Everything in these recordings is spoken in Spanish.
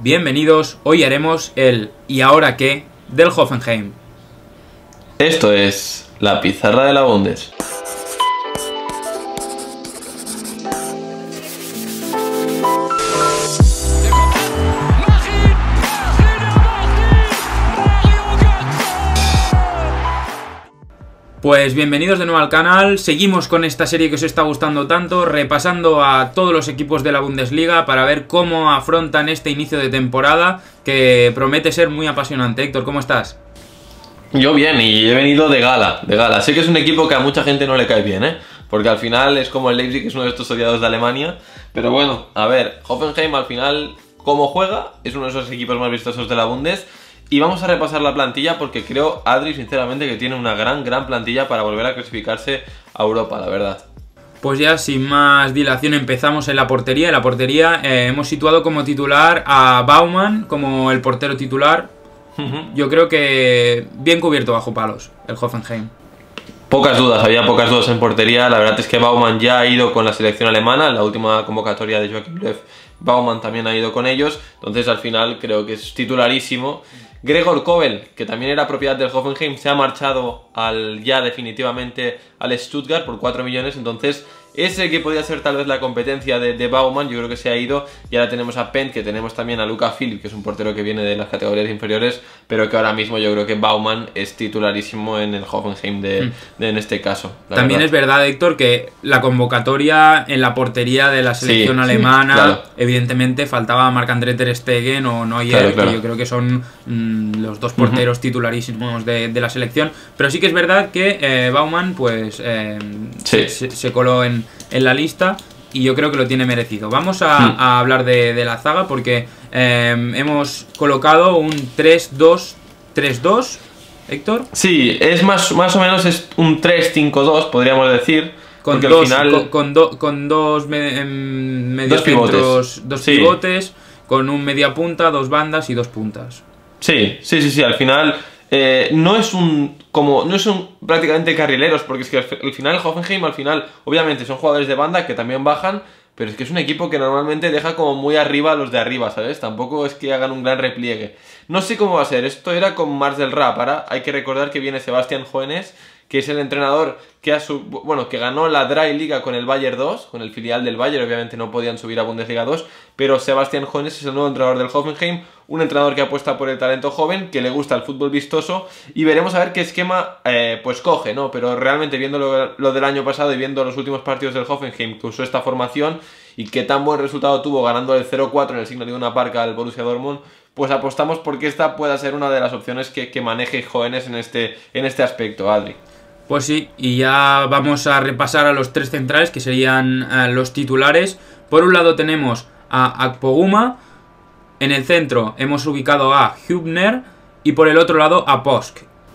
Bienvenidos, hoy haremos el ¿y ahora qué? Del Hoffenheim. Esto es la pizarra de la Bundes. Pues bienvenidos de nuevo al canal, seguimos con esta serie que os está gustando tanto, repasando a todos los equipos de la Bundesliga para ver cómo afrontan este inicio de temporada que promete ser muy apasionante. Héctor, ¿cómo estás? Yo bien, y he venido de gala. Sé que es un equipo que a mucha gente no le cae bien, porque al final es como el Leipzig, que es uno de estos odiados de Alemania. Pero bueno, a ver, Hoffenheim al final, como juega, es uno de esos equipos más vistosos de la Bundes. Y vamos a repasar la plantilla porque creo, Adri, sinceramente, que tiene una gran plantilla para volver a clasificarse a Europa, la verdad. Pues ya, sin más dilación, empezamos en la portería. En la portería hemos situado como titular a Baumann, como el portero titular. Yo creo que bien cubierto bajo palos, el Hoffenheim. Pocas dudas, había pocas dudas en portería. La verdad es que Baumann ya ha ido con la selección alemana. En la última convocatoria de Joachim Löw, Baumann también ha ido con ellos. Entonces, al final, creo que es titularísimo. Gregor Kobel, que también era propiedad del Hoffenheim, se ha marchado ya definitivamente al Stuttgart por 4 millones, entonces ese que podía ser tal vez la competencia de Baumann, yo creo que se ha ido, y ahora tenemos a Penn, que tenemos también a Luca Philipp, que es un portero que viene de las categorías inferiores, pero que ahora mismo yo creo que Baumann es titularísimo en el Hoffenheim en este caso. También verdad. Es verdad, Héctor, que la convocatoria en la portería de la selección alemana, claro, evidentemente faltaba Marc-André ter Stegen o Neuer, claro. Que yo creo que son los dos porteros titularísimos de la selección, pero sí que es verdad que Baumann pues se coló en la lista y yo creo que lo tiene merecido. Vamos a hablar de la zaga porque hemos colocado un 3-2-3-2, Héctor. Sí, es más o menos es un 3-5-2, podríamos decir. Con dos mediocentros, dos pivotes, con un media punta, dos bandas y dos puntas. Sí, al final no son prácticamente carrileros, porque es que al final el Hoffenheim, obviamente son jugadores de banda que también bajan, pero es que es un equipo que normalmente deja como muy arriba a los de arriba, ¿sabes? Tampoco es que hagan un gran repliegue. No sé cómo va a ser, esto era con Marcel Rapp, ahora hay que recordar que viene Sebastian Hoeneß, que es el entrenador que que ganó la Drei Liga con el Bayern 2, con el filial del Bayern, obviamente no podían subir a Bundesliga 2, pero Sebastian Hoeneß es el nuevo entrenador del Hoffenheim, un entrenador que apuesta por el talento joven, que le gusta el fútbol vistoso, y veremos a ver qué esquema pues coge, ¿no? Pero realmente viendo lo del año pasado y viendo los últimos partidos del Hoffenheim que usó esta formación y qué tan buen resultado tuvo ganando el 0-4 en el Signal Iduna Park al Borussia Dortmund, pues apostamos porque esta pueda ser una de las opciones que maneje Hoeneß en este aspecto, Adri. Pues sí, y ya vamos a repasar a los tres centrales que serían los titulares. Por un lado tenemos a Akpoguma, en el centro hemos ubicado a Hübner y por el otro lado a Posch.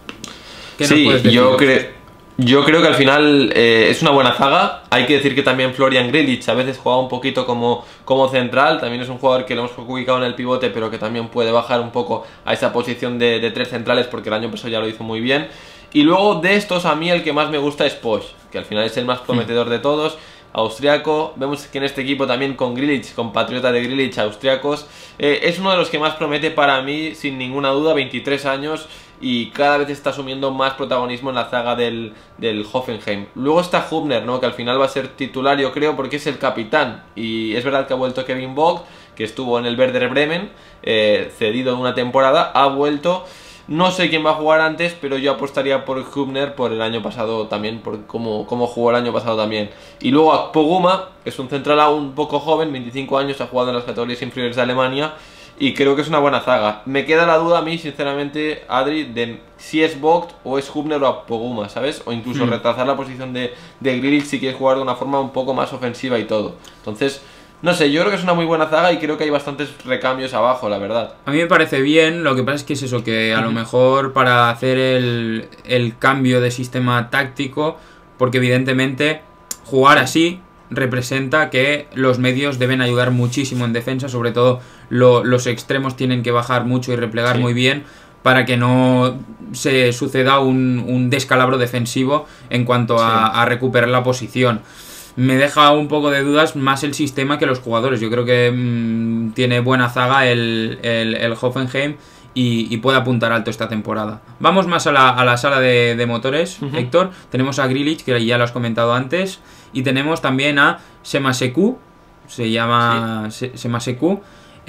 Sí, yo creo que al final es una buena zaga. Hay que decir que también Florian Grillitsch a veces juega un poquito como central. También es un jugador que lo hemos ubicado en el pivote, pero que también puede bajar un poco a esa posición de tres centrales, porque el año pasado ya lo hizo muy bien. Y luego de estos, a mí el que más me gusta es Posch, que al final es el más prometedor de todos, austriaco. Vemos que en este equipo también con Grillitsch, compatriota de Grillitsch, austriacos, es uno de los que más promete para mí, sin ninguna duda, 23 años, y cada vez está asumiendo más protagonismo en la zaga del Hoffenheim. Luego está Hübner, ¿no? Que al final va a ser titular, yo creo, porque es el capitán, y es verdad que ha vuelto Kevin Vogt, que estuvo en el Werder Bremen, cedido en una temporada, ha vuelto. No sé quién va a jugar antes, pero yo apostaría por Hübner por el año pasado también, por cómo jugó el año pasado también. Y luego Akpoguma, que es un central aún un poco joven, 25 años, ha jugado en las categorías inferiores de Alemania y creo que es una buena zaga. Me queda la duda a mí, sinceramente, Adri, de si es Vogt o es Hübner o Akpoguma, ¿sabes? O incluso retrasar la posición de Grillitsch si quieres jugar de una forma un poco más ofensiva y todo. Entonces, no sé, yo creo que es una muy buena zaga y creo que hay bastantes recambios abajo, la verdad. A mí me parece bien, lo que pasa es que es eso, que a lo mejor para hacer el cambio de sistema táctico, porque evidentemente jugar así representa que los medios deben ayudar muchísimo en defensa, sobre todo los extremos tienen que bajar mucho y replegar muy bien para que no se suceda un descalabro defensivo en cuanto a recuperar la posición. me deja un poco de dudas más el sistema que los jugadores. Yo creo que tiene buena zaga el Hoffenheim y puede apuntar alto esta temporada. Vamos más a la sala de motores, Héctor. Tenemos a Grilic, que ya lo has comentado antes, y tenemos también a Semaseku, se llama Semaseku,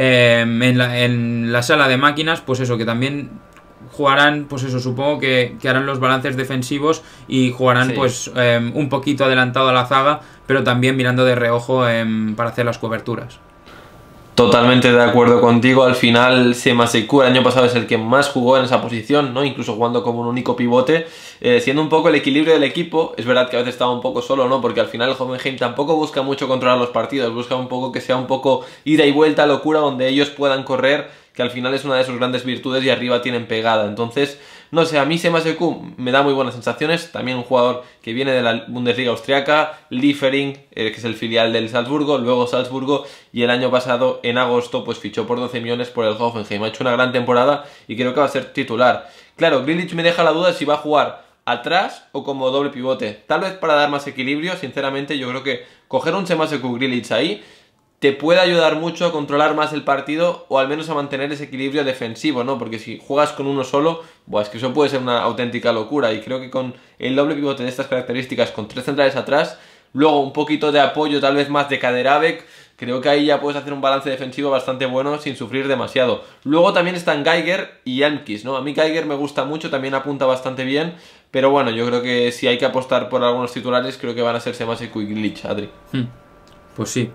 en la sala de máquinas, pues eso, que también jugarán, pues eso, supongo que harán los balances defensivos y jugarán pues un poquito adelantado a la zaga, pero también mirando de reojo para hacer las coberturas. Totalmente de acuerdo contigo. Al final Semaseku el año pasado es el que más jugó en esa posición, ¿no? Incluso jugando como un único pivote, siendo un poco el equilibrio del equipo. Es verdad que a veces estaba un poco solo, ¿no? Porque al final el Hoffenheim tampoco busca mucho controlar los partidos, busca un poco que sea un poco ida y vuelta, locura, donde ellos puedan correr, que al final es una de sus grandes virtudes, y arriba tienen pegada. Entonces, no sé, a mí Semaseku me da muy buenas sensaciones. También un jugador que viene de la Bundesliga austriaca, Liefering, que es el filial del Salzburgo, luego Salzburgo, y el año pasado, en agosto, pues fichó por 12 millones por el Hoffenheim. Ha hecho una gran temporada y creo que va a ser titular. Claro, Grilic me deja la duda si va a jugar atrás o como doble pivote. Tal vez para dar más equilibrio. Sinceramente, yo creo que coger un Semaseku Grilic ahí te puede ayudar mucho a controlar más el partido, o al menos a mantener ese equilibrio defensivo, ¿no? Porque si juegas con uno solo, es que eso puede ser una auténtica locura. Y creo que con el doble pivote de estas características, con 3 centrales atrás, luego un poquito de apoyo, tal vez más de Kaderabek, creo que ahí ya puedes hacer un balance defensivo bastante bueno sin sufrir demasiado. Luego también están Geiger y Elmkis, ¿no? A mí Geiger me gusta mucho, también apunta bastante bien, pero bueno, yo creo que si hay que apostar por algunos titulares, creo que van a ser Semaseku y Grilic, Adri. Pues sí,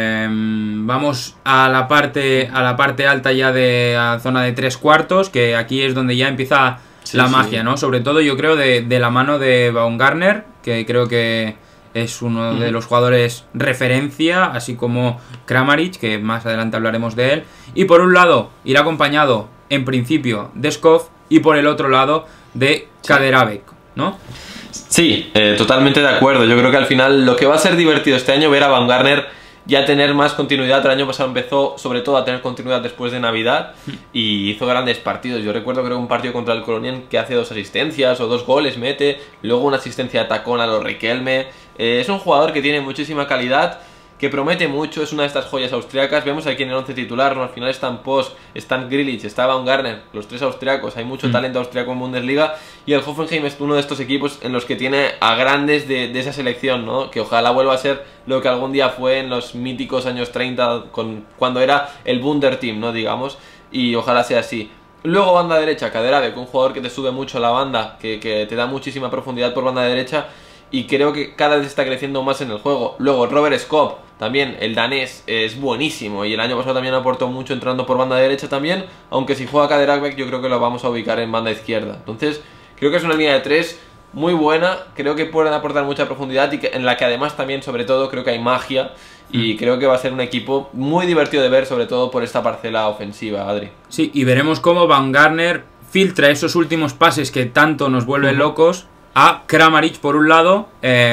vamos a la parte alta ya de la zona de 3/4, que aquí es donde ya empieza la magia, ¿no? Sobre todo yo creo de la mano de Baumgartner, que creo que es uno de los jugadores referencia, así como Kramaric, que más adelante hablaremos de él. Y por un lado irá acompañado en principio de Skov, y por el otro lado de Kaderabek, ¿no? Sí, totalmente de acuerdo. Yo creo que al final lo que va a ser divertido este año, ver a Baumgartner ya tener más continuidad. El año pasado empezó sobre todo a tener continuidad después de Navidad y hizo grandes partidos. Yo recuerdo, creo, un partido contra el Colonial que hace 2 asistencias o 2 goles, mete, luego una asistencia de tacón a los Riquelme. Es un jugador que tiene muchísima calidad, que promete mucho, es una de estas joyas austriacas. Vemos aquí en el 11 titular, ¿no? Al final están Post, están Grilic, está Baumgartner, los 3 austriacos. Hay mucho talento austriaco en Bundesliga, y el Hoffenheim es uno de estos equipos en los que tiene a grandes de esa selección, ¿no? Que ojalá vuelva a ser lo que algún día fue en los míticos años 30, cuando era el Wunderteam, ¿no? Digamos, y ojalá sea así. Luego banda derecha, Kaderabek, un jugador que te sube mucho la banda, que te da muchísima profundidad por banda derecha, y creo que cada vez está creciendo más en el juego. Luego Robert Skov, también el danés, es buenísimo, y el año pasado también aportó mucho entrando por banda derecha también, aunque si juega Kaderabek yo creo que lo vamos a ubicar en banda izquierda. Entonces creo que es una línea de 3 muy buena, creo que pueden aportar mucha profundidad, y en la que además también, sobre todo, creo que hay magia, y creo que va a ser un equipo muy divertido de ver, sobre todo por esta parcela ofensiva, Adri. Sí, y veremos cómo Baumgartner filtra esos últimos pases que tanto nos vuelven locos a Kramaric por un lado,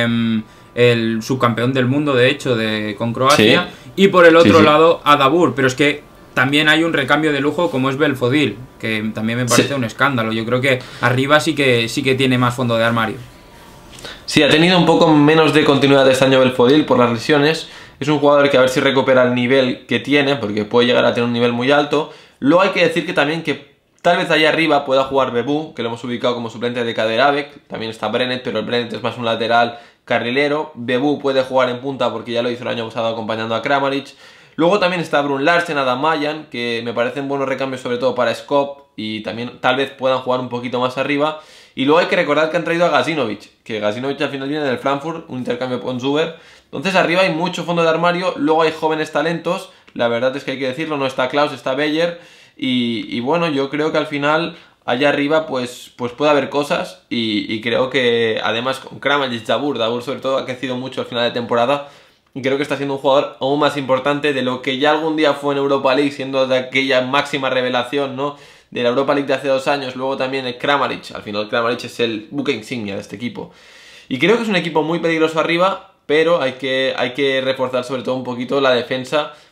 el subcampeón del mundo de hecho con Croacia, y por el otro lado a Dabur. Pero es que también hay un recambio de lujo como es Belfodil, que también me parece un escándalo. Yo creo que arriba sí que tiene más fondo de armario. Sí, ha tenido un poco menos de continuidad este año Belfodil por las lesiones. Es un jugador que a ver si recupera el nivel que tiene, porque puede llegar a tener un nivel muy alto. Luego hay que decir que también que tal vez allá arriba pueda jugar Bebu, que lo hemos ubicado como suplente de Kaderabek. También está Brennet, pero el Brennet es más un lateral carrilero. Bebu puede jugar en punta porque ya lo hizo el año pasado acompañando a Kramaric. Luego también está Brun Larsen, Adam Mayan, que me parecen buenos recambios sobre todo para Skov, y también tal vez puedan jugar un poquito más arriba. Y luego hay que recordar que han traído a Gazinovic, que Gazinovic al final viene del Frankfurt, un intercambio con Zuber. Entonces arriba hay mucho fondo de armario, luego hay jóvenes talentos, la verdad es que hay que decirlo, no está Klaus, está Beyer, y bueno, yo creo que al final allá arriba pues puede haber cosas, y creo que además con Kramaric, Dabur sobre todo ha crecido mucho al final de temporada, y creo que está siendo un jugador aún más importante de lo que ya algún día fue en Europa League, siendo de aquella máxima revelación, ¿no?, de la Europa League de hace 2 años. Luego también el Kramaric, al final Kramaric es el buque insignia de este equipo, y creo que es un equipo muy peligroso arriba, pero hay que reforzar sobre todo un poquito la defensa,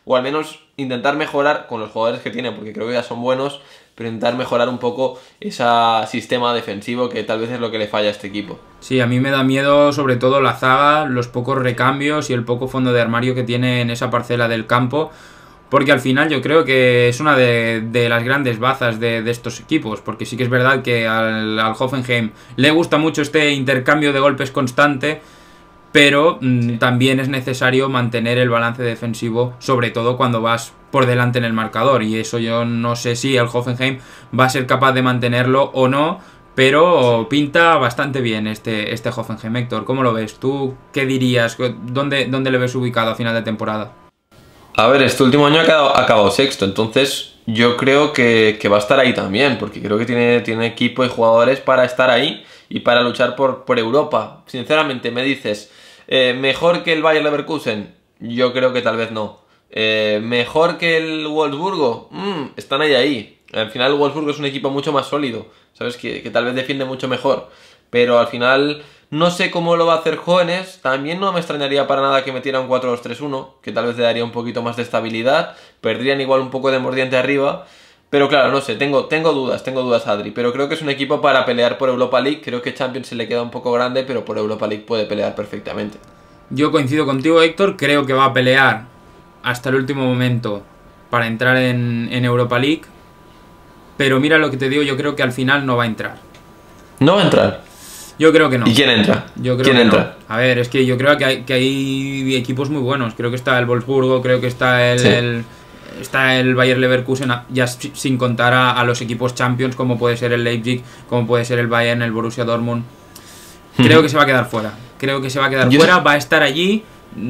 o al menos intentar mejorar con los jugadores que tiene, porque creo que ya son buenos, pero intentar mejorar un poco ese sistema defensivo que tal vez es lo que le falla a este equipo. Sí, a mí me da miedo sobre todo la zaga, los pocos recambios y el poco fondo de armario que tiene en esa parcela del campo, porque al final yo creo que es una de las grandes bazas de estos equipos, porque sí que es verdad que al Hoffenheim le gusta mucho este intercambio de golpes constante, pero también es necesario mantener el balance defensivo, sobre todo cuando vas por delante en el marcador, y eso yo no sé si el Hoffenheim va a ser capaz de mantenerlo o no, pero pinta bastante bien este Hoffenheim. Héctor, ¿cómo lo ves? ¿Tú qué dirías? ¿Dónde le ves ubicado a final de temporada? A ver, este último año ha acabado sexto, entonces yo creo que va a estar ahí también, porque creo que tiene equipo y jugadores para estar ahí y para luchar por Europa. Sinceramente, me dices, ¿mejor que el Bayer Leverkusen? Yo creo que tal vez no. ¿Mejor que el Wolfsburgo? Están ahí. Al final el Wolfsburgo es un equipo mucho más sólido, ¿sabes? Que tal vez defiende mucho mejor, pero al final no sé cómo lo va a hacer Jóvenes. También no me extrañaría para nada que metiera un 4-2-3-1, que tal vez le daría un poquito más de estabilidad, perderían igual un poco de mordiente arriba, pero claro, no sé, tengo dudas, Adri, pero creo que es un equipo para pelear por Europa League. Creo que Champions se le queda un poco grande, pero por Europa League puede pelear perfectamente. Yo coincido contigo, Héctor, creo que va a pelear hasta el último momento para entrar en Europa League, pero mira lo que te digo, yo creo que al final no va a entrar. ¿No va a entrar? Yo creo que no. ¿Y quién entra? ¿Quién entra? No. A ver, es que yo creo que hay equipos muy buenos. Creo que está el Wolfsburgo, creo que está el Bayer Leverkusen, ya sin contar a los equipos Champions, como puede ser el Leipzig, como puede ser el Bayern, el Borussia Dortmund. Creo que se va a quedar fuera. Va a estar allí,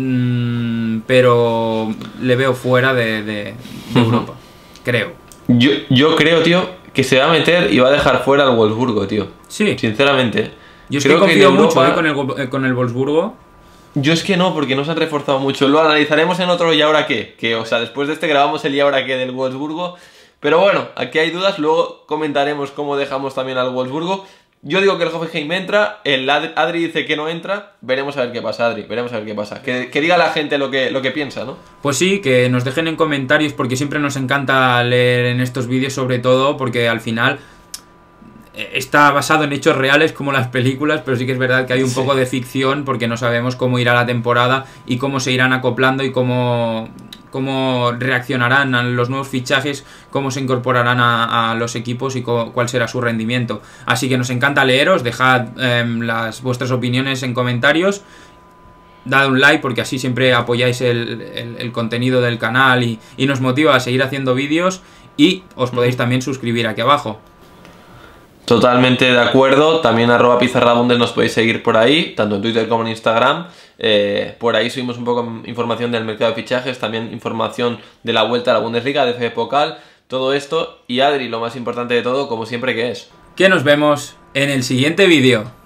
pero le veo fuera de Europa. Creo. Yo creo, tío, que se va a meter y va a dejar fuera al Wolfsburgo, tío. Sí. Sinceramente. Yo es que confío mucho con el Wolfsburgo. Yo es que no, porque no se han reforzado mucho. Lo analizaremos en otro ¿y ahora qué? O sea, después de este grabamos el ¿y ahora qué? Del Wolfsburgo. Pero bueno, aquí hay dudas. Luego comentaremos cómo dejamos también al Wolfsburgo. Yo digo que el Hoffenheim entra, el Adri dice que no entra. Veremos a ver qué pasa, Adri. Veremos a ver qué pasa. Que diga la gente lo que piensa, ¿no? Pues sí, que nos dejen en comentarios, porque siempre nos encanta leer en estos vídeos, sobre todo porque al final está basado en hechos reales como las películas, pero sí que es verdad que hay un poco de ficción, porque no sabemos cómo irá la temporada y cómo se irán acoplando y cómo reaccionarán a los nuevos fichajes, cómo se incorporarán a los equipos y cuál será su rendimiento. Así que nos encanta leeros, dejad vuestras opiniones en comentarios, dad un like porque así siempre apoyáis el contenido del canal y nos motiva a seguir haciendo vídeos, y os podéis también suscribir aquí abajo. Totalmente de acuerdo. También @pizarrabundes nos podéis seguir por ahí, tanto en Twitter como en Instagram. Por ahí subimos un poco información del mercado de fichajes, también información de la vuelta a la Bundesliga, de FB Pokal, todo esto. Y Adri, lo más importante de todo, como siempre, que es que nos vemos en el siguiente vídeo.